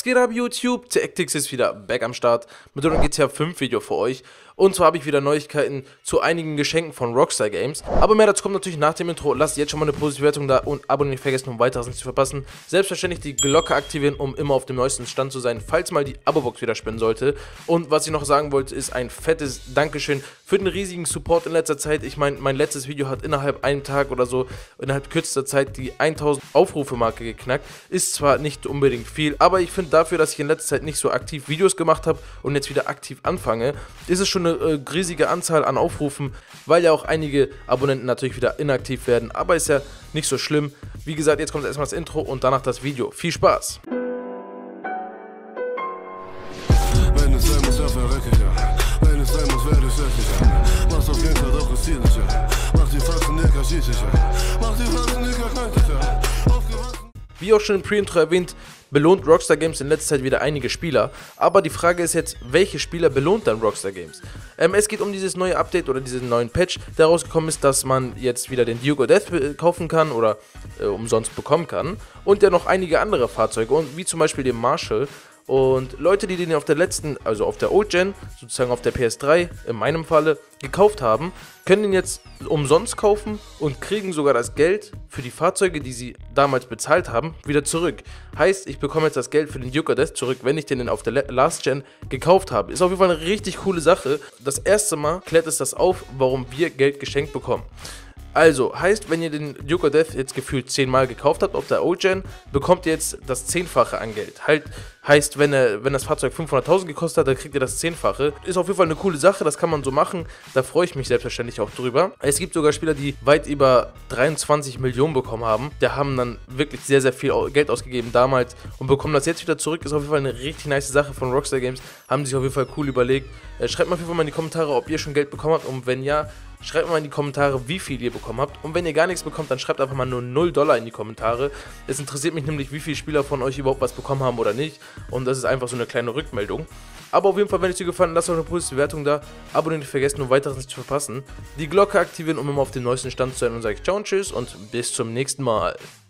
geht ab YouTube? Tactics ist wieder back am Start mit einem GTA 5 Video für euch. Und zwar habe ich wieder Neuigkeiten zu einigen Geschenken von Rockstar Games. Aber mehr dazu kommt natürlich nach dem Intro. Lasst jetzt schon mal eine positive Bewertung da und abonnieren nicht vergessen, um weiteres nicht zu verpassen. Selbstverständlich die Glocke aktivieren, um immer auf dem neuesten Stand zu sein, falls mal die Abo-Box wieder spenden sollte. Und was ich noch sagen wollte, ist ein fettes Dankeschön für den riesigen Support in letzter Zeit. Ich meine, mein letztes Video hat innerhalb einem Tag oder so, innerhalb kürzester Zeit die 1000 Aufrufe-Marke geknackt. Ist zwar nicht unbedingt viel, aber ich finde dafür, dass ich in letzter Zeit nicht so aktiv Videos gemacht habe und jetzt wieder aktiv anfange, ist es schon eine riesige Anzahl an Aufrufen, weil ja auch einige Abonnenten natürlich wieder inaktiv werden, aber ist ja nicht so schlimm. Wie gesagt, jetzt kommt erstmal das Intro und danach das Video. Viel Spaß! Wenn es sein muss, ja, verrecke ich ja. Wenn es sein muss, werde ich sächlicher. Mach's auf jeden Fall doch zielsicher. Mach die Faxen, Nicker, schieß ich ja. Mach die Faxen, Nicker, kneif ich ja. Aufgewachsen. Wie auch schon im Pre-Intro erwähnt, belohnt Rockstar Games in letzter Zeit wieder einige Spieler, aber die Frage ist jetzt, welche Spieler belohnt dann Rockstar Games? Es geht um dieses neue Update oder diesen neuen Patch, der rausgekommen ist, dass man jetzt wieder den Duke of Death kaufen kann oder umsonst bekommen kann und ja noch einige andere Fahrzeuge, und wie zum Beispiel den Marshall. Und Leute, die den auf der letzten, also auf der Old Gen, sozusagen auf der PS3, in meinem Falle, gekauft haben, können den jetzt umsonst kaufen und kriegen sogar das Geld für die Fahrzeuge, die sie damals bezahlt haben, wieder zurück. Heißt, ich bekomme jetzt das Geld für den Duke of Death zurück, wenn ich den auf der Last Gen gekauft habe. Ist auf jeden Fall eine richtig coole Sache. Das erste Mal klärt es das auf, warum wir Geld geschenkt bekommen. Also, heißt, wenn ihr den Duke of Death jetzt gefühlt 10 Mal gekauft habt auf der O-Gen, bekommt ihr jetzt das 10-fache an Geld. Heißt, wenn das Fahrzeug 500.000 gekostet hat, dann kriegt ihr das 10-fache. Ist auf jeden Fall eine coole Sache, das kann man so machen. Da freue ich mich selbstverständlich auch drüber. Es gibt sogar Spieler, die weit über 23 Millionen bekommen haben. Die haben dann wirklich sehr, sehr viel Geld ausgegeben damals und bekommen das jetzt wieder zurück. Ist auf jeden Fall eine richtig nice Sache von Rockstar Games. Haben sich auf jeden Fall cool überlegt. Schreibt mal auf jeden Fall mal in die Kommentare, ob ihr schon Geld bekommen habt, und wenn ja, schreibt mal in die Kommentare, wie viel ihr bekommen habt. Und wenn ihr gar nichts bekommt, dann schreibt einfach mal nur $0 in die Kommentare. Es interessiert mich nämlich, wie viele Spieler von euch überhaupt was bekommen haben oder nicht. Und das ist einfach so eine kleine Rückmeldung. Aber auf jeden Fall, wenn es dir gefallen hat, lasst euch eine positive Bewertung da. Abonnieren nicht vergessen, um weiteres nicht zu verpassen. Die Glocke aktivieren, um immer auf dem neuesten Stand zu sein. Und sage ich ciao und tschüss und bis zum nächsten Mal.